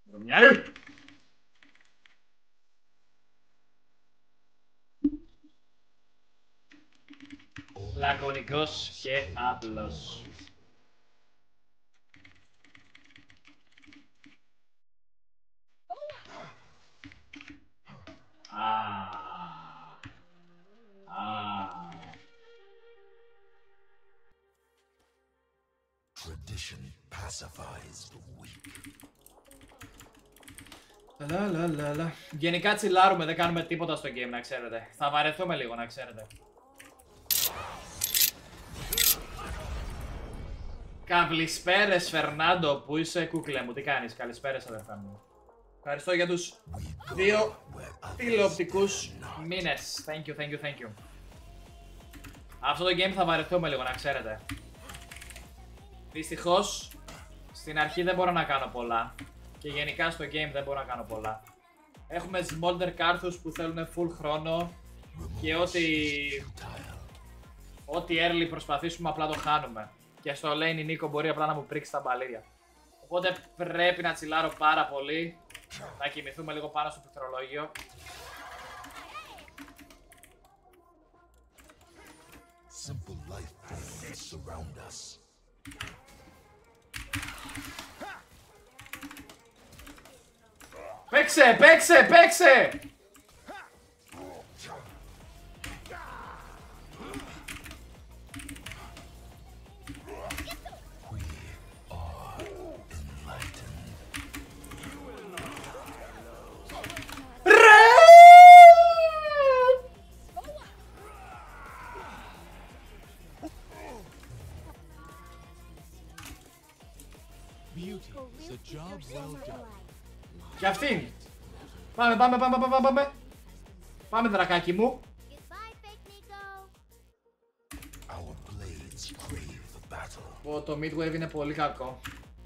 Βρωμιάρη! Λακωνικός και απλός. Tradition pacifies the weak. Λαλαλαλα. Γενικά τσιλάρουμε, δεν κάνουμε τίποτα στο game, να ξέρετε. Θα βαρεθούμε λίγο, να ξέρετε. Καλησπέρες Φερνάντο, που είσαι κούκλε μου, τι κάνεις, καλησπέρες αδερφέ μου. Ευχαριστώ για τους 2 τηλεοπτικούς μήνες. Thank you, thank you, thank you. Αυτό το game θα βαρεθούμε λίγο, να ξέρετε. Δυστυχώς, στην αρχή δεν μπορώ να κάνω πολλά. Και γενικά στο game δεν μπορώ να κάνω πολλά. Έχουμε smolder κάρθους που θέλουν full χρόνο. Και ό,τι early προσπαθήσουμε απλά το χάνουμε. Και στο lane η Νίκο μπορεί απλά να μου πρίξει τα μπαλίδια. Οπότε πρέπει να τσιλάρω πάρα πολύ. Να κοιμηθούμε λίγο πάνω στο πληκτρολόγιο. Simple life forms surround us. Παίξε, παίξε, παίξε! Και αυτήν! Πάμε, πάμε, πάμε, πάμε, πάμε! Πάμε, δρακάκι μου! Το midwave είναι πολύ κακό.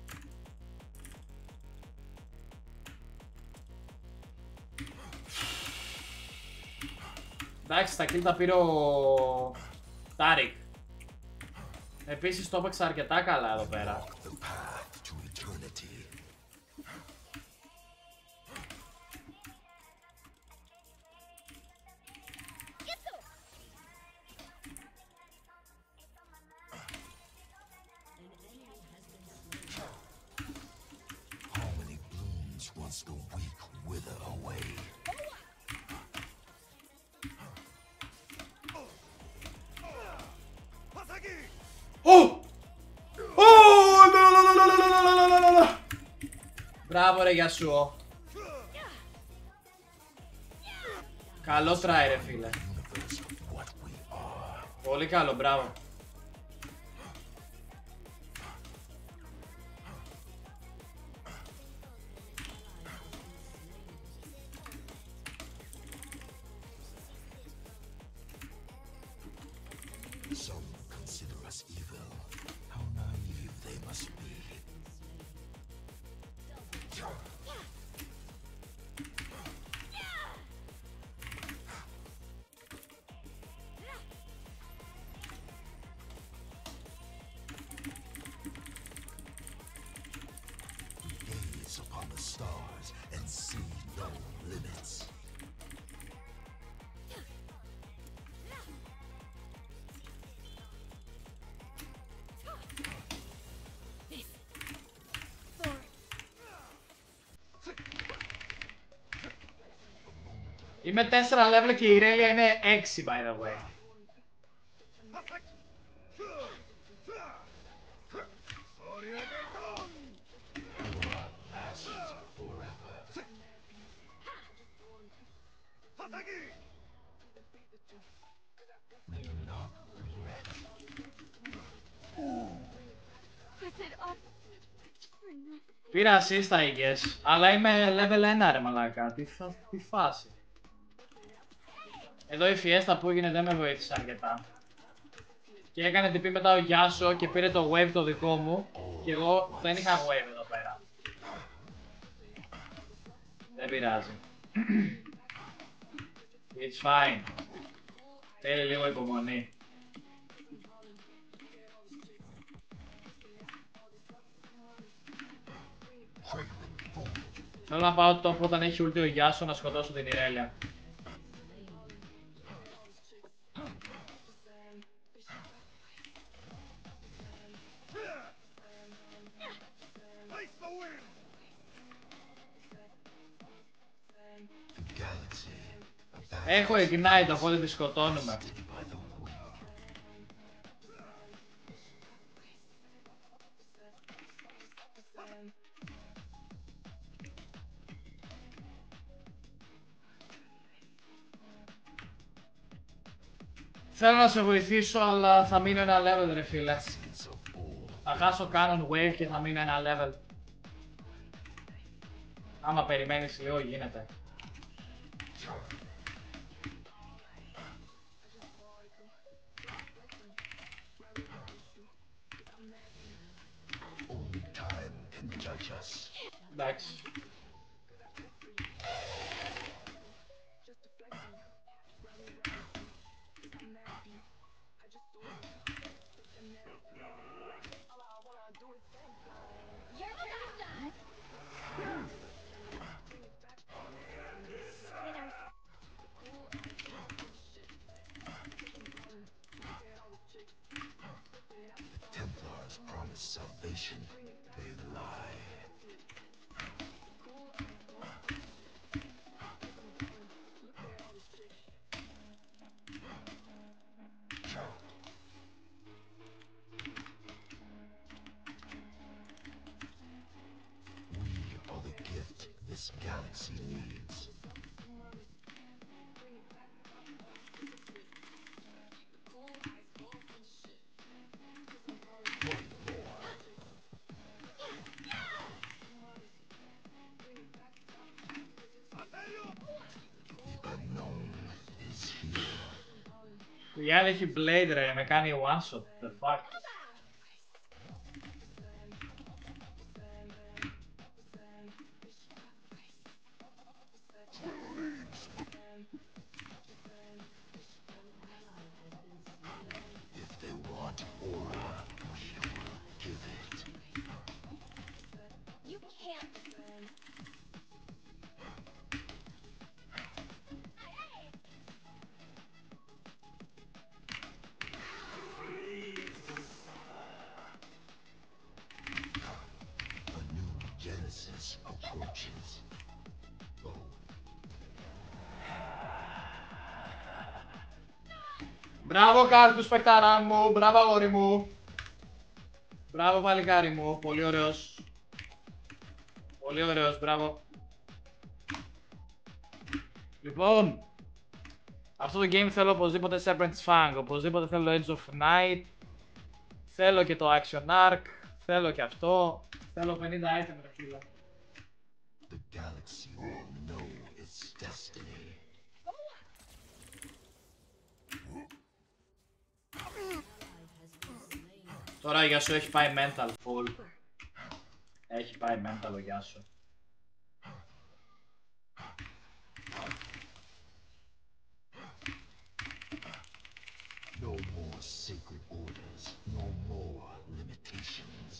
Εντάξει, τα kill τα πήρε ο Τάρικ. Επίσης το έπαιξα αρκετά καλά εδώ πέρα. Μπράβο ρε Γιασούο. Καλό try ρε φίλε. Πολύ καλό, μπράβο. Είμαι 4 level και η Irelia είναι 6 by the way. Πήρα assist I guess, αλλά είμαι level 1 ρε μαλάκα, τι φάση. Εδώ η Fiesta που έγινε δεν με βοήθησε αρκετά. Και έκανε TP μετά ο Γιάσο και πήρε το wave το δικό μου και εγώ δεν είχα wave εδώ πέρα. Δεν πειράζει. It's fine. Θέλει λίγο υπομονή. Θέλω να πάω το όταν έχει ulti ο Γιάσο να σκοτώσω την Ιρέλια. Έχω ignite, οπότε τη σκοτώνουμε. Θέλω να σε βοηθήσω, αλλά θα μείνω ένα level, ρε φίλε. Θα χάσω Canon Wave και θα μείνω ένα level. Άμα περιμένεις λίγο, γίνεται. Εντάξει. Templars promise salvation. They lie. We are the gift this galaxy needs. The unknown is here. Η άλλη έχει Blade, ρε, με κάνει one shot. The fuck. If they want aura, we will give it. You can't. A new Genesis approaches. Μπράβο Κάρτους παικταρά μου, μπράβο αγόρι μου. Μπράβο παλικάρι μου, πολύ ωραίος. Πολύ ωραίος, μπράβο. Λοιπόν, αυτό το game θέλω οπωσδήποτε Serpent's Fang, οπωσδήποτε θέλω Edge of Night. Θέλω και το Action Arc, θέλω και αυτό. Θέλω 50 item ρε φίλε. The galaxy will know its destiny. Τώρα για σου έχει πάει mental full. Έχει πάει mental ο Γιάσο. No more sacred orders, no more limitations.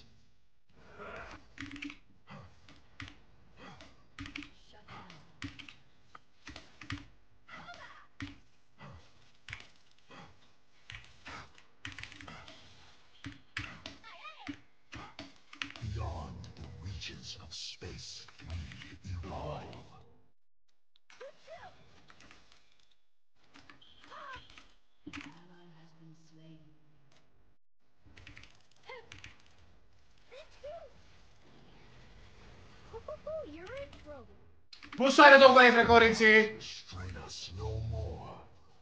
Beyond the reaches of space, we evolve. You're in trouble. Πού σου είναι το wave ρε κορίτσι? Restrain us no more.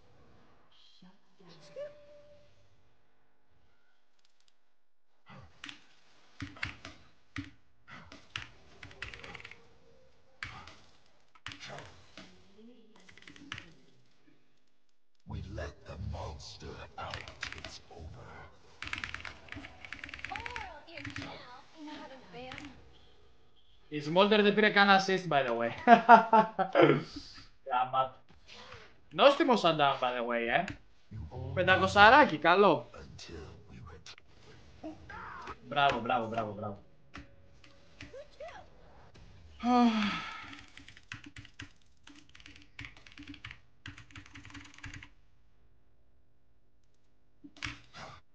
We let the monster out. It's over. Oh, you know how to ban. Η Smolder δεν πήρε καν assist by the way. Γαμάτο. Νόστιμο sundown by the way, 500 καλό. Until we return. Μπράβο, μπράβο, μπράβο, μπράβο.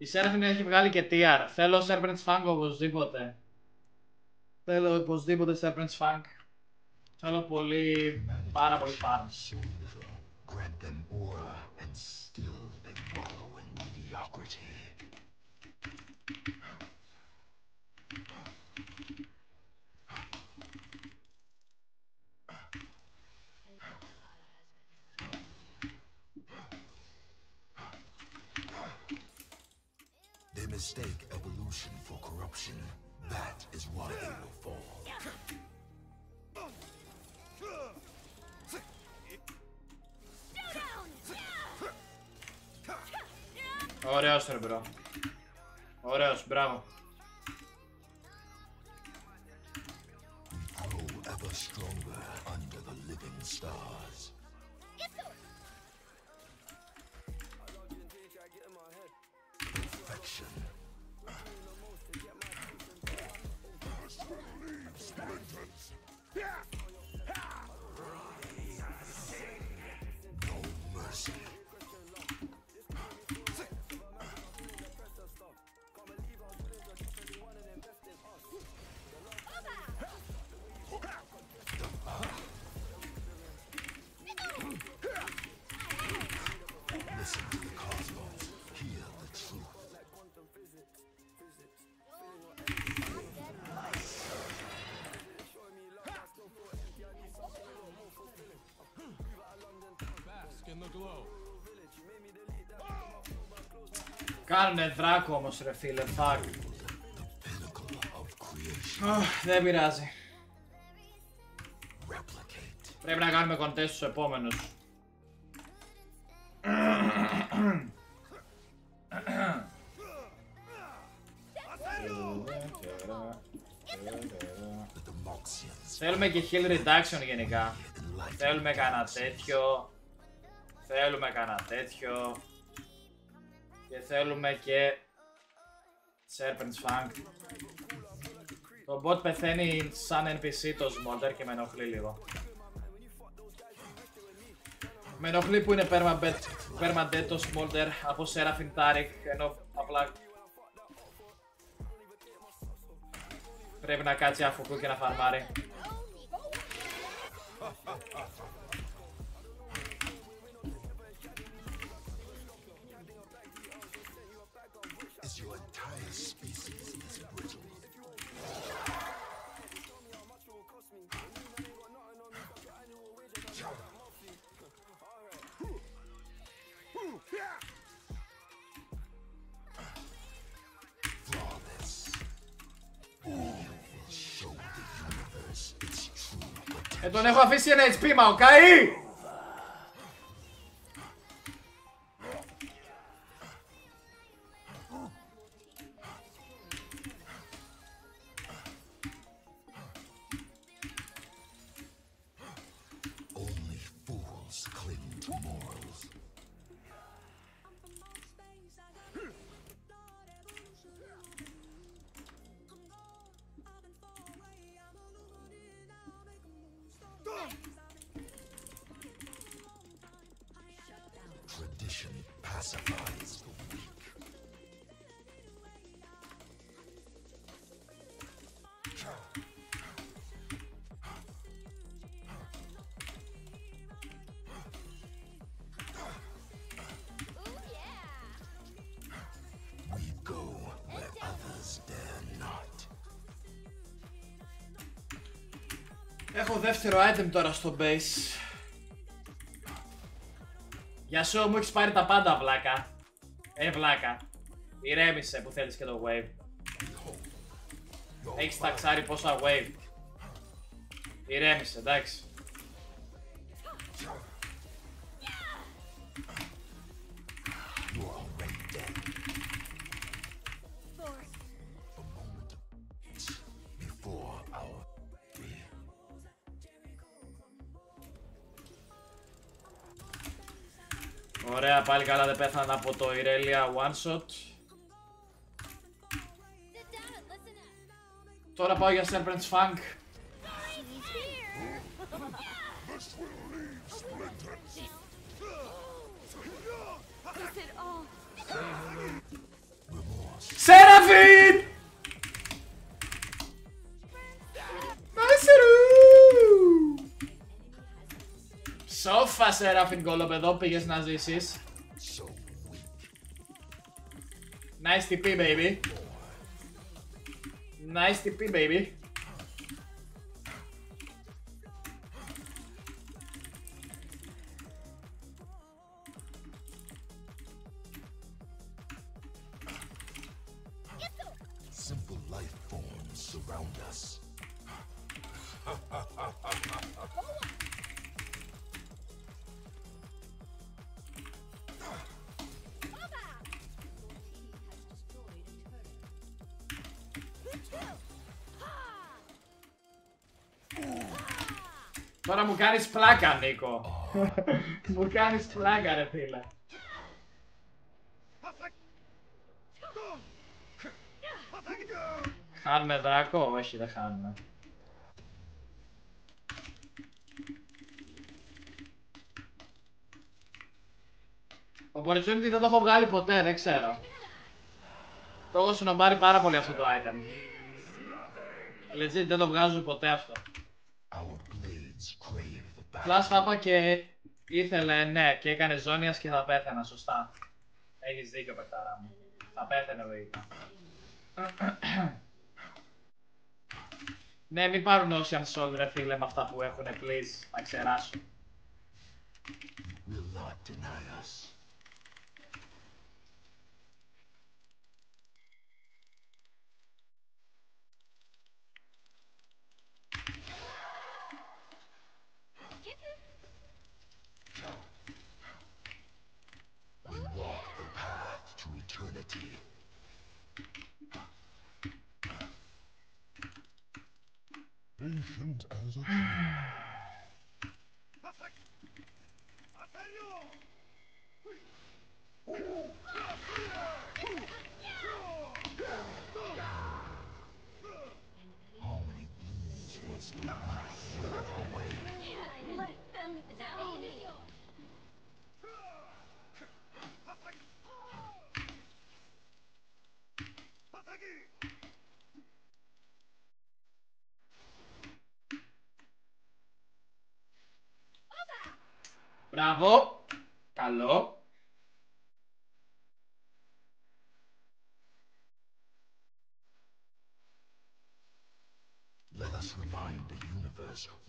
Η Seraphine έχει βγάλει και TR. Θέλω Serpent's Fang οπωσδήποτε. Θέλω οπωσδήποτε Serpent's Fang. Θέλω πολύ, πάρα πολύ farm. Grant them aura and still they wallow in mediocrity. They mistake evolution for corruption. That is why they will fall. Ωραίος ρε μπρο. Ωραίος, μπράβο. We grow ever stronger under the living stars. Perfection. No mercy. Listen to the cosmos. Hear the truth. Κάνουνε δράκο όμως ρε φίλε, fuck. Pinnacle of creation. Δεν πειράζει. Replicate. Πρέπει να κάνουμε κοντές στους επόμενους. The Demoxians. Θέλουμε και heal reduction γενικά. Θέλουμε κανένα τέτοιο. Θέλουμε κανένα τέτοιο. Και θέλουμε και Serpent's Fang. Το bot πεθαίνει σαν NPC το Smolder και με ενοχλεί λίγο. Με ενοχλεί που είναι permadead το Smolder από Seraphine Taric, ενώ απλά πρέπει να κάτσει αφουκού και να φαρμάρει. Is your entire species is brittle. Flawless. You will show the universe its true potential. Τον έχω αφήσει ένα HP Maokai! Only fools cling to morals. Tradition pacifies the weak. Ooh, yeah. We go where others dare not. Έχω δεύτερο item τώρα στο base. Γεια σου, μου έχεις πάρει τα πάντα βλάκα. Βλάκα. Ηρέμησε που θέλεις και το wave. Έχεις ταξάρει πόσα wave. Ηρέμησε, εντάξει. You are already dead. A moment before our fear. Ωραία, πάλι καλά δεν πέθανα από το Irelia one shot. Sit down and listen up. Τώρα πάω για Serpent's Fang. He's here. Is it all? Σέραφιν! Μάσερου! Σόφα, Σέραφιν, κολοπεδό, πήγες να ζήσεις. Nice TP, baby. Nice TP, baby. Simple life forms surround us. Τώρα μου κάνεις πλάκα, Νίκο. Μου κάνεις πλάκα, ρε φίλε. Χάνουμε δράκο? Όχι, δεν χάνουμε. Opportunity δεν το έχω βγάλει ποτέ, δεν ξέρω. Το έχω συνομπάρει πάρα πολύ αυτό το item. Legit δεν το βγάζω ποτέ αυτό. Plus πάπα και ήθελε, ναι, και έκανε ζώνιας και θα πέθαινα, σωστά. Έχεις δίκιο, παιχτάρα μου. Θα πέθαινε λογικά. Ναι, μην πάρουν όσοι Soul, ρε φίλε, με αυτά που έχουνε, please, να ξεράσω. Will not deny us. We walk the path to eternity. Patient as a tree. How many blooms must we wither away? Let them down. Μπράβο. Καλό. Let us remind the universe of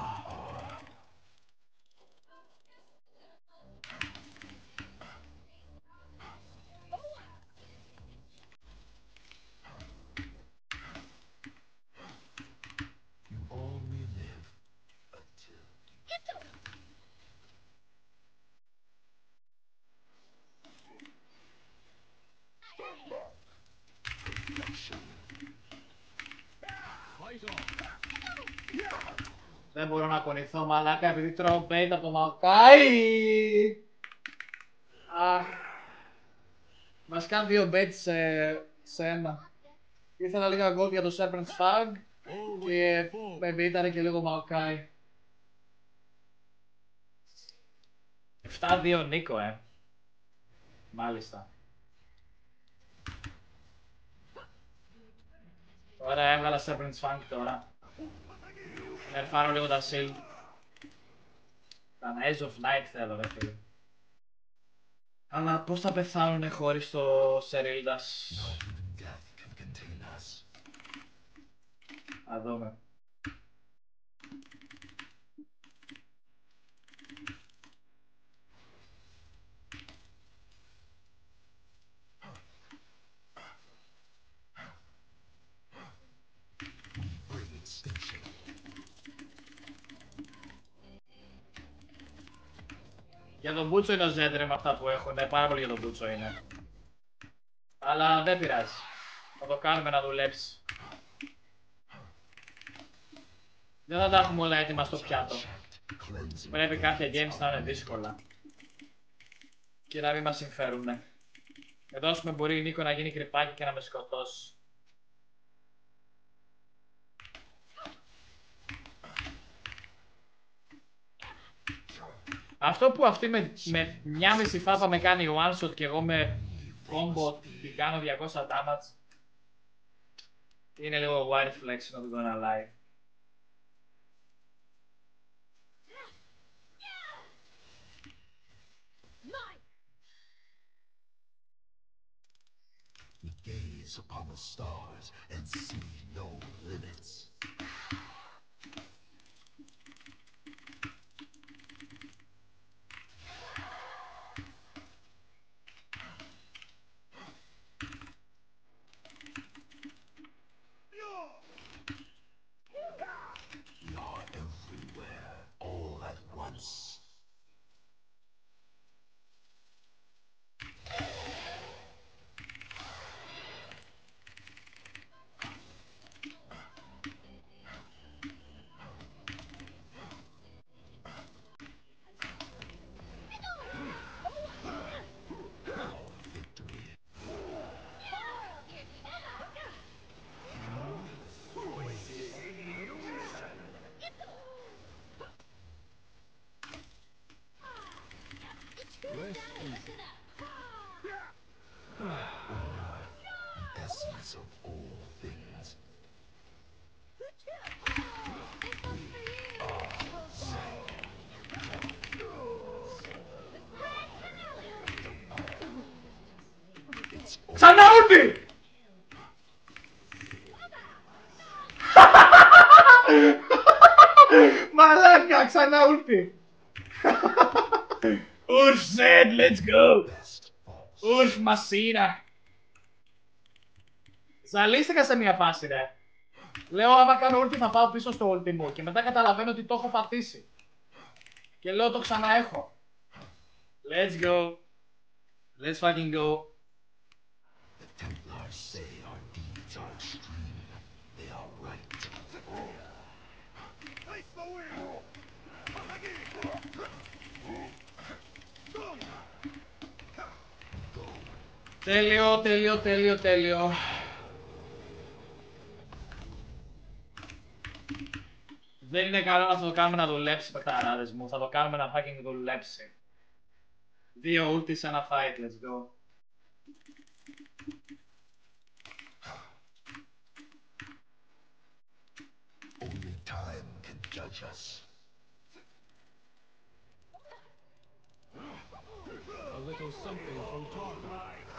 you only live until perfection. Δεν μπορώ να κουνηθώ, μαλάκα, επειδή τρώω bait από το Μαοκάι. Αχ. Μας κάνει δύο bait σε ένα. Ήθελα λίγα gold για το Serpent Fang και με ήταν και λίγο Μαοκάι. 7-2 Νίκο, Μάλιστα. Ωραία, έβγαλα Serpent Fang τώρα. Νερφάρω λίγο τα shield. Τα Eyes of Night θέλω, ρε φίλε. Αλλά πώς θα πεθάνουνε χωρίς το Σερίλντας. Not even death can contain us. Θα δούμε. Bring extinction. Για τον Μπούτσο είναι ο Ζέντρε με αυτά που έχουν, πάρα πολύ για τον Μπούτσο είναι. Αλλά δεν πειράζει. Θα το κάνουμε να δουλέψει. Δεν θα τα έχουμε όλα έτοιμα στο πιάτο. Cleansing. Πρέπει κάποια games να είναι δύσκολα. Και να μην μας συμφέρουνε. Εδώ ας πούμε μπορεί η Νίκο να γίνει κρυπάκι και να με σκοτώσει. Αυτό που αυτή με μια μισή φάπα με κάνει one shot και εγώ με combo την κάνω 200 damage. Είναι λίγο wide flex, not gonna lie. We gaze upon the stars and see no limits. We are everywhere, all at once. Essence of all things. Ξανά ulti! Μαλάκα, ξανά ulti! Ουρ, shit, let's go! Ουρ, μασίνα! Ζαλίστηκα σε μια φάση, ρε. Λέω, άμα κάνω ulti θα πάω πίσω στο ulti μου και μετά καταλαβαίνω ότι το έχω πατήσει. Και λέω, το ξαναέχω. Let's go. Let's fucking go. The Templars say our deeds are extreme. They are right. Τέλειο, τέλειο, τέλειο, τέλειο. Δεν είναι καλό να το κάνουμε να δουλέψει, παιχταράδες μου. Θα το κάνουμε να fucking δουλέψει. 2 ulti σε ένα fight, let's go. Only time can judge us. A little something from Targa.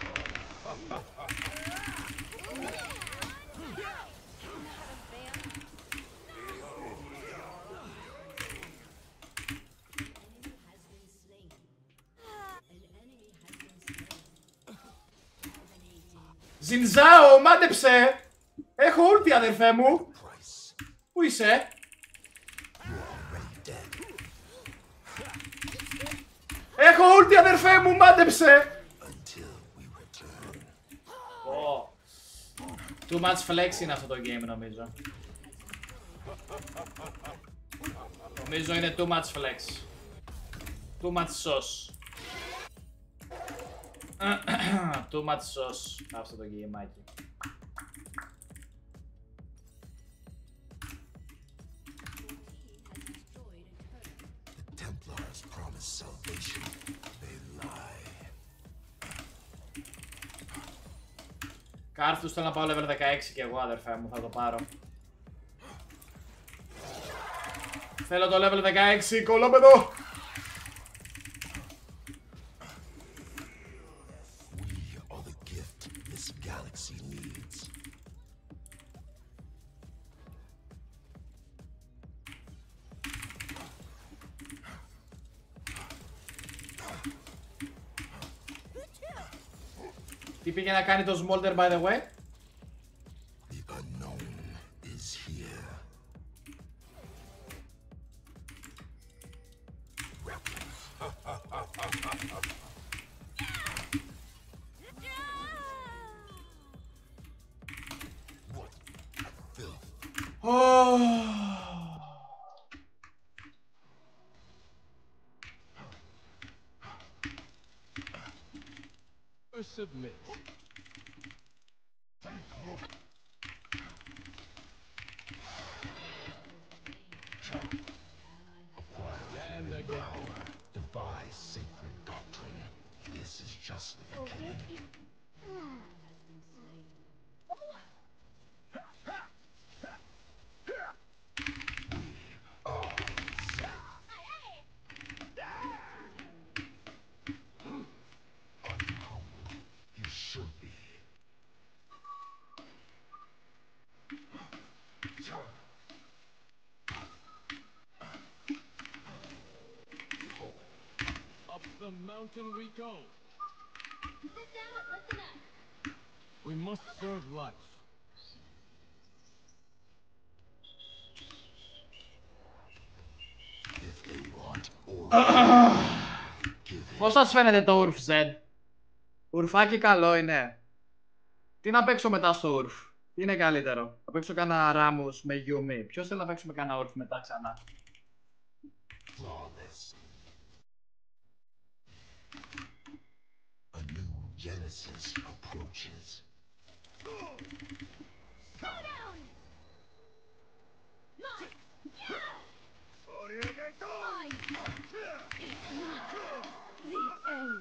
Ζινζάο, μάντεψε! Έχω ulti, αδερφέ μου! Πού είσαι? Έχω ulti, αδερφέ μου, μάντεψε! Oh. Too much flex είναι αυτό το game, νομίζω. Νομίζω είναι too much flex. Too much sauce. Too much sauce αυτό το γεμάκι. The Templars promise salvation. They lie. Κάρθους θέλω να πάω level 16 και εγώ, αδερφέ μου, θα το πάρω. Θέλω το level 16, κολόπεδο! Τι πήγε να κάνει το Smolder, by the way? The unknown is here. What filth. Submit. And again. Devise sacred doctrine. This is justly akin. You should be. Up the mountain we go. Sit down and listen up. We must serve life. If they want order, give it. Πώς σας φαίνεται το Urf Z? Ουρφάκι καλό είναι. Τι να παίξω μετά στο Urf? Τι είναι καλύτερο? Να παίξω κάνα Ράμους με Yumi. Ποιος θέλει να παίξουμε κάνα Urf μετά ξανά? Flawless. A new Genesis approaches. Go down! Nine! Five! It's not the end.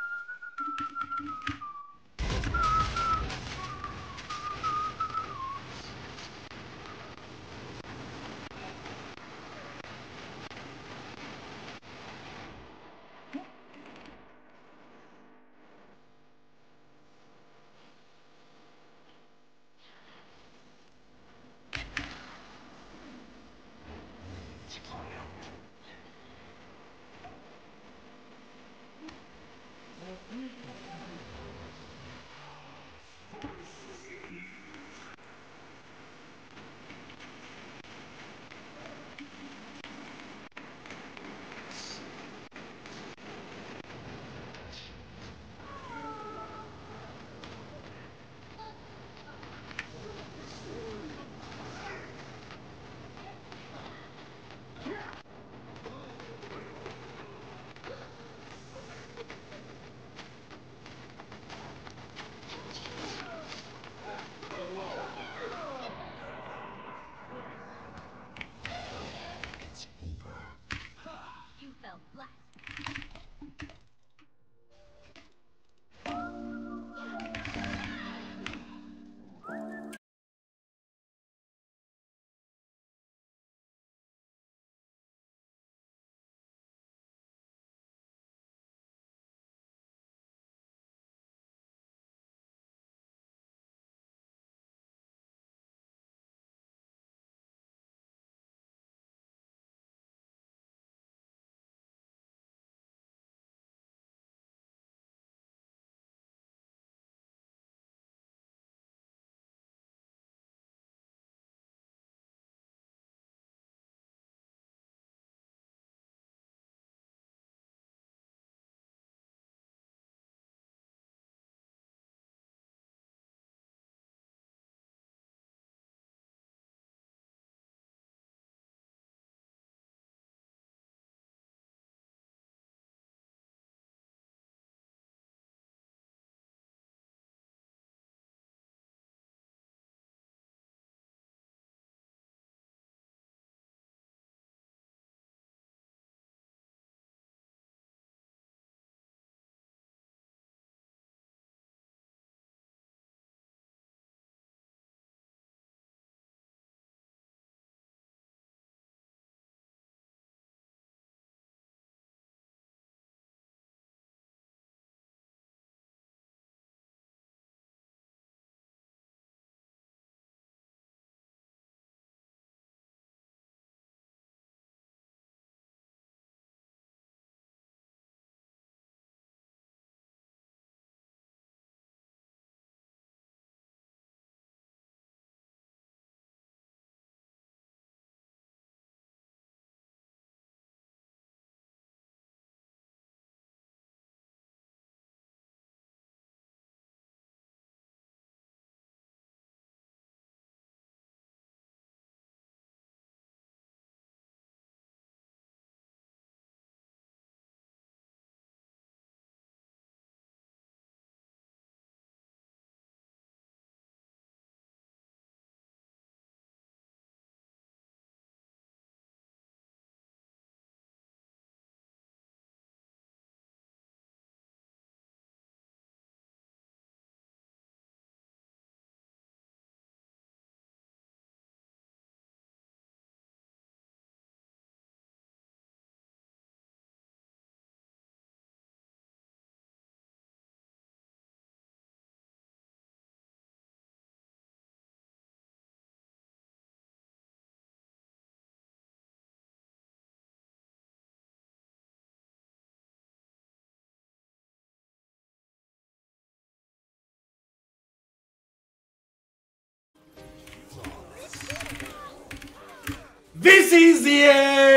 You fell flat. This is the end!